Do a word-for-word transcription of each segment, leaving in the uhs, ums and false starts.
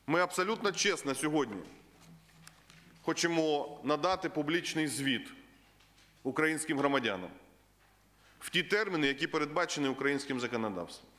Ми абсолютно чесно сьогодні хочемо надати публічний звіт українським громадянам в ті терміни, які передбачені українським законодавством.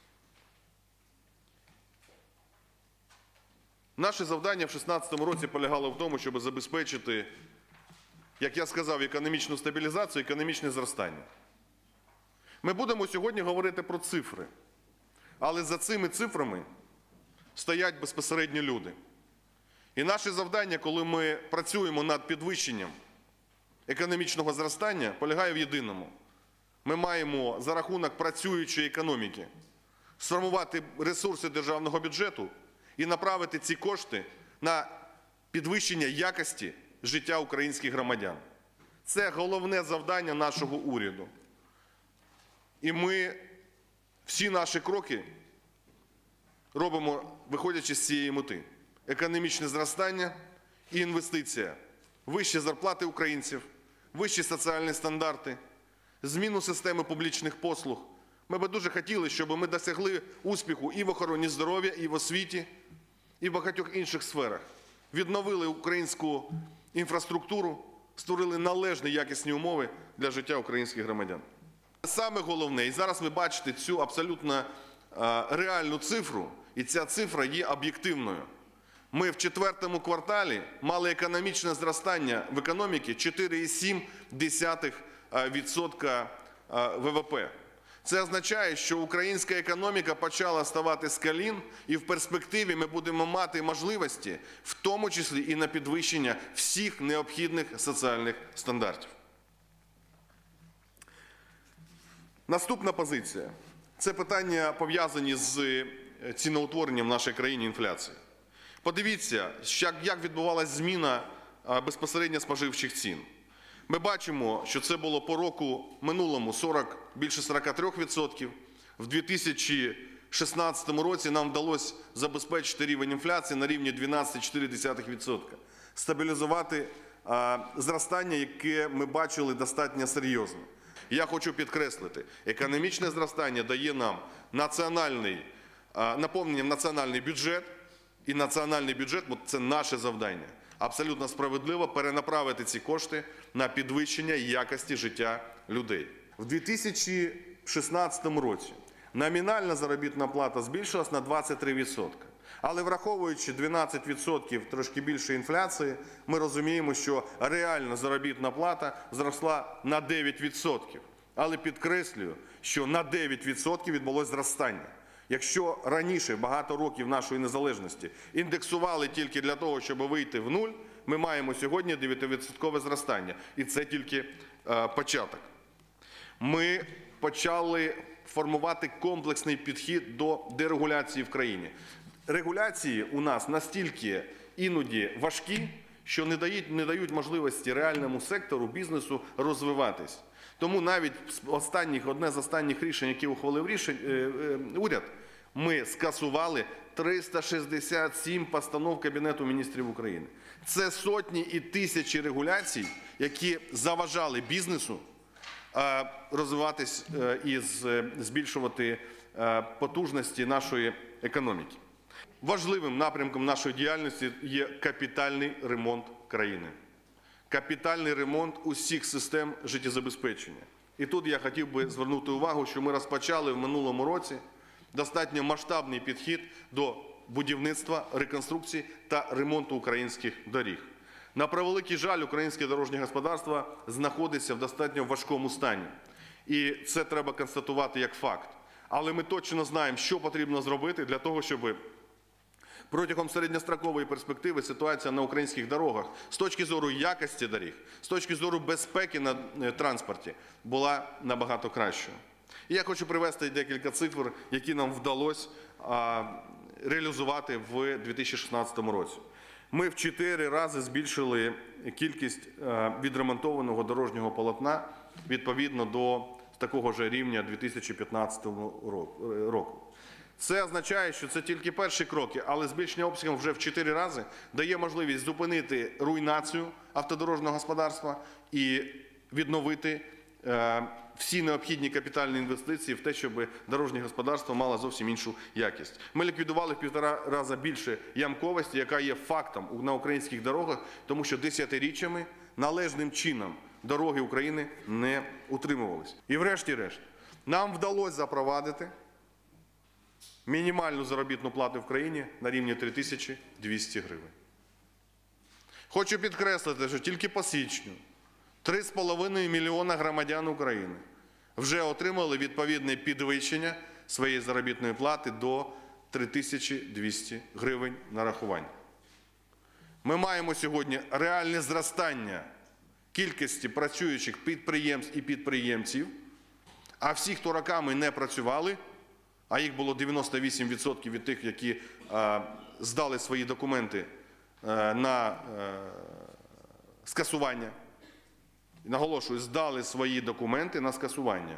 Наше завдання в дві тисячі шістнадцятому році полягало в тому, щоб забезпечити, як я сказав, економічну стабілізацію, економічне зростання. Ми будемо сьогодні говорити про цифри, але за цими цифрами стоять безпосередньо люди. І наше завдання, коли ми працюємо над підвищенням економічного зростання, полягає в єдиному. Ми маємо за рахунок працюючої економіки сформувати ресурси державного бюджету і направити ці кошти на підвищення якості життя українських громадян. Це головне завдання нашого уряду. І ми всі наші кроки робимо, виходячи з цієї мети. Економічне зростання і інвестиція, вищі зарплати українців, вищі соціальні стандарти, зміну системи публічних послуг. Ми би дуже хотіли, щоб ми досягли успіху і в охороні здоров'я, і в освіті, і в багатьох інших сферах. Відновили українську інфраструктуру, створили належні якісні умови для життя українських громадян. Саме головне, і зараз ви бачите цю абсолютно реальну цифру, і ця цифра є об'єктивною. Ми в четвертому кварталі мали економічне зростання в економіці чотири цілих сім десятих відсотка ВВП. Це означає, що українська економіка почала ставати з колін, і в перспективі ми будемо мати можливості, в тому числі і на підвищення всіх необхідних соціальних стандартів. Наступна позиція – це питання, пов'язані з ціноутворенням в нашій країні, інфляції. Подивіться, як відбувалася зміна безпосередньо споживчих цін. Ми бачимо, що це було по року минулому сорок, більше сорока трьох відсотків. В дві тисячі шістнадцятому році нам вдалося забезпечити рівень інфляції на рівні дванадцять цілих чотири десятих відсотка. Стабілізувати а, зростання, яке ми бачили достатньо серйозно. Я хочу підкреслити, економічне зростання дає нам національний, а, наповнення в національний бюджет, і національний бюджет – це наше завдання. Абсолютно справедливо перенаправити ці кошти на підвищення якості життя людей. В дві тисячі шістнадцятому році номінальна заробітна плата збільшилась на двадцять три відсотки. Але враховуючи дванадцять відсотків трошки більше інфляції, ми розуміємо, що реальна заробітна плата зросла на дев'ять відсотків. Але підкреслюю, що на дев'ять відсотків відбулося зростання. Якщо раніше, багато років нашої незалежності, індексували тільки для того, щоб вийти в нуль, ми маємо сьогодні дев'ятивідсоткове зростання. І це тільки е, початок. Ми почали формувати комплексний підхід до дерегуляції в країні. Регуляції у нас настільки іноді важкі, що не дають, не дають можливості реальному сектору, бізнесу розвиватись. Тому навіть останніх, одне з останніх рішень, які ухвалив рішень, е, е, уряд, ми скасували триста шістдесят сім постанов Кабінету міністрів України. Це сотні і тисячі регуляцій, які заважали бізнесу е, розвиватись е, і збільшувати е, потужності нашої економіки. Важливим напрямком нашої діяльності є капітальний ремонт країни. Капітальний ремонт усіх систем життєзабезпечення. І тут я хотів би звернути увагу, що ми розпочали в минулому році достатньо масштабний підхід до будівництва, реконструкції та ремонту українських доріг. На превеликий жаль, українське дорожнє господарство знаходиться в достатньо важкому стані. І це треба констатувати як факт. Але ми точно знаємо, що потрібно зробити для того, щоб протягом середньострокової перспективи ситуація на українських дорогах з точки зору якості доріг, з точки зору безпеки на транспорті була набагато кращою. І я хочу привести декілька цифр, які нам вдалося а, реалізувати в дві тисячі шістнадцятому році. Ми в чотири рази збільшили кількість а, відремонтованого дорожнього полотна відповідно до такого ж рівня дві тисячі п'ятнадцятого року. Це означає, що це тільки перші кроки, але збільшення обсягів вже в чотири рази дає можливість зупинити руйнацію автодорожнього господарства і відновити е, всі необхідні капітальні інвестиції в те, щоб дорожнє господарство мало зовсім іншу якість. Ми ліквідували в півтора рази більше ямковості, яка є фактом на українських дорогах, тому що десятиріччями належним чином дороги України не утримувалися. І врешті-решт, нам вдалося запровадити мінімальну заробітну плату в країні на рівні три тисячі двісті гривень. Хочу підкреслити, що тільки по січню три з половиною мільйона громадян України вже отримали відповідне підвищення своєї заробітної плати до три тисячі двісті гривень нарахування. Ми маємо сьогодні реальне зростання кількості працюючих підприємств і підприємців, а всі, хто роками не працювали, а їх було дев'яносто вісім відсотків від тих, які е, здали свої документи е, на е, скасування, наголошую, здали свої документи на скасування,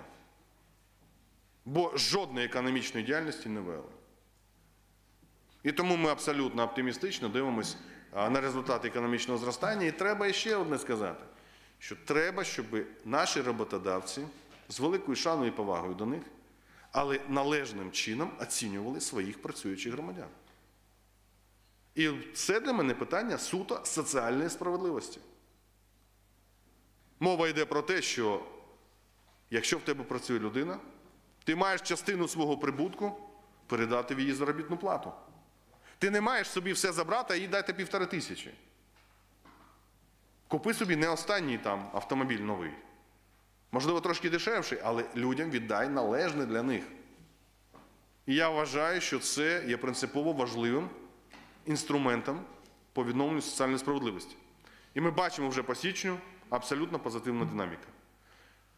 бо жодної економічної діяльності не вели. І тому ми абсолютно оптимістично дивимося на результати економічного зростання. І треба ще одне сказати, що треба, щоб наші роботодавці з великою шаною і повагою до них, але належним чином оцінювали своїх працюючих громадян. І це для мене питання суто соціальної справедливості. Мова йде про те, що якщо в тебе працює людина, ти маєш частину свого прибутку передати в її заробітну плату. Ти не маєш собі все забрати, а їй дати півтори тисячі. Купи собі не останній там автомобіль новий. Можливо, трошки дешевший, але людям віддай належне для них. І я вважаю, що це є принципово важливим інструментом по відновленню соціальної справедливості. І ми бачимо вже по січню абсолютно позитивну динаміку.